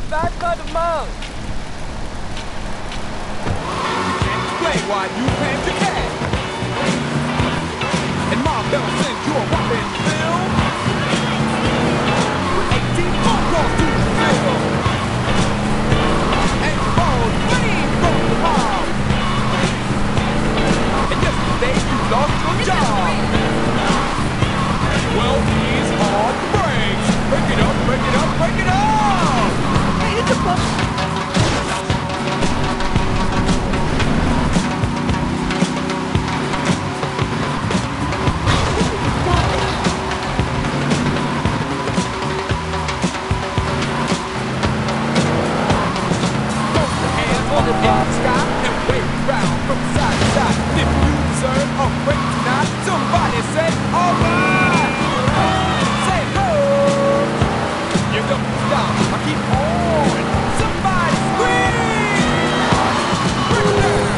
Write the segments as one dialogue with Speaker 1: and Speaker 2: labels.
Speaker 1: back by the mouth.
Speaker 2: You can't explain why you can't your cat. And Mom never sends you a whopping bill. With 18 phone calls to fulfill. And you borrowed money from your mom. And yesterday you lost your job. Well, he's on the brakes. Break it up, break it up, break it up! Hey, hit the button. Throw your hands on the sky and wave round from side to side. If you deserve a break tonight, somebody say, all right! Say ho! You don't stop, I keep on! Somebody scream! Break it down!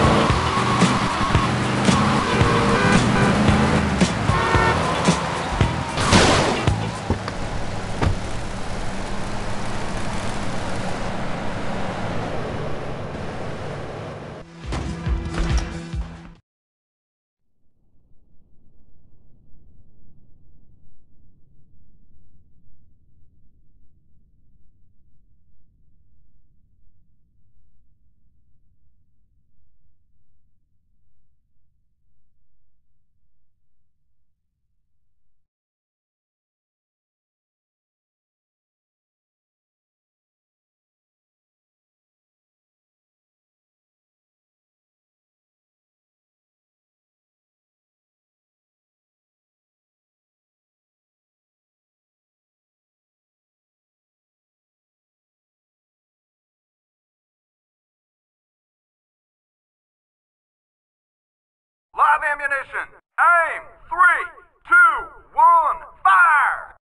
Speaker 3: Live ammunition! Aim! 3, 2, 1, fire!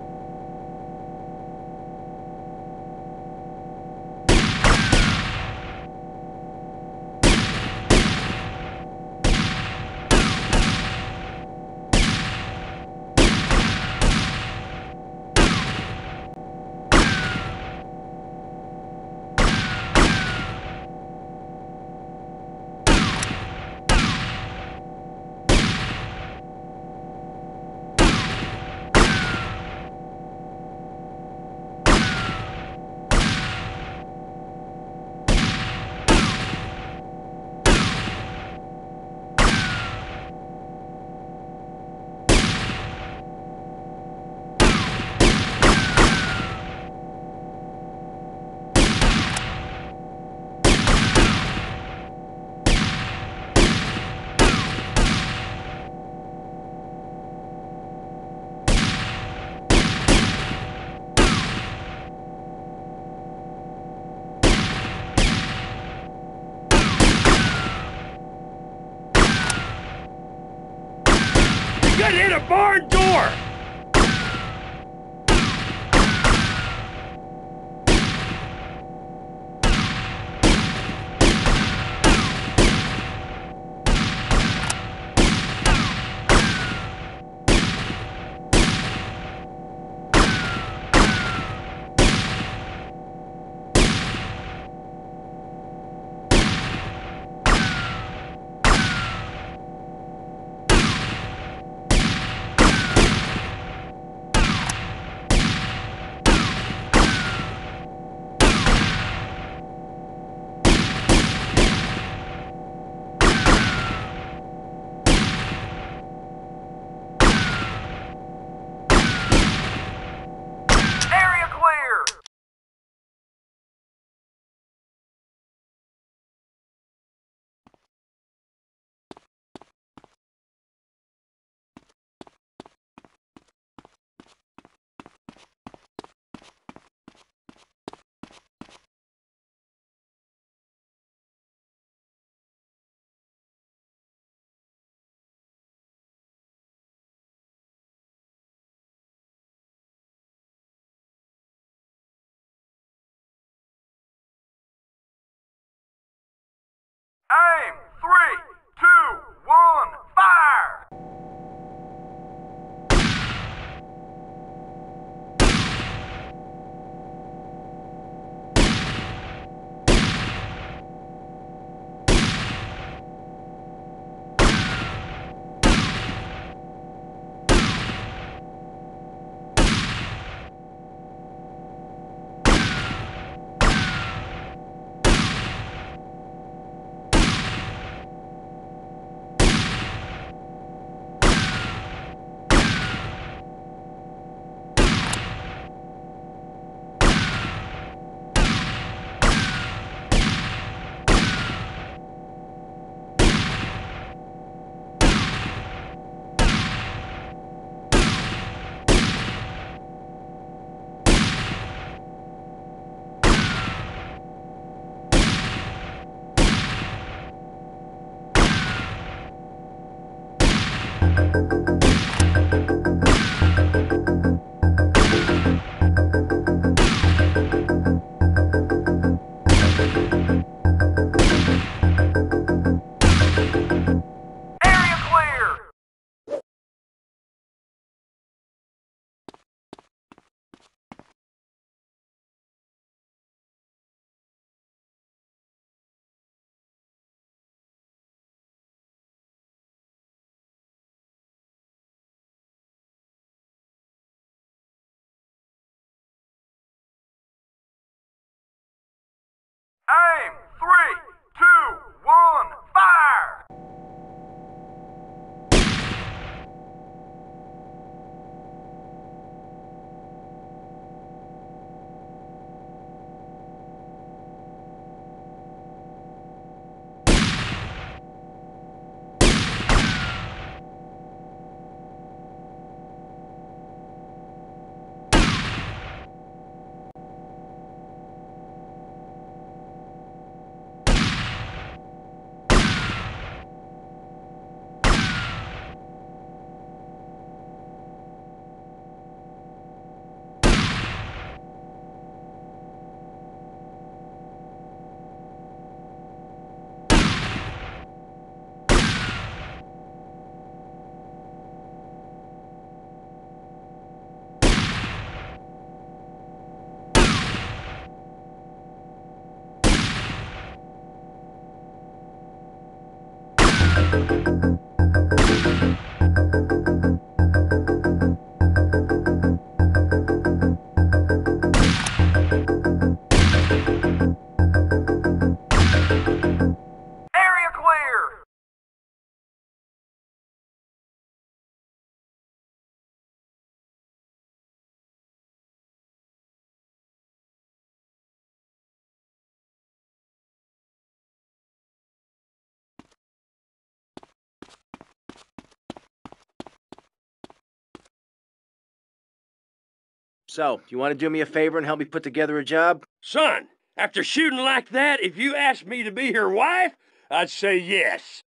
Speaker 4: Get hit a barn door!
Speaker 3: Area clear! Aim! 3, 2, 1, fire! 3, 2, 1, fire! Area clear!
Speaker 1: So, you want to do me a favor and help me put together a job?
Speaker 4: Son, after shooting like that, if you asked me to be your wife, I'd say yes.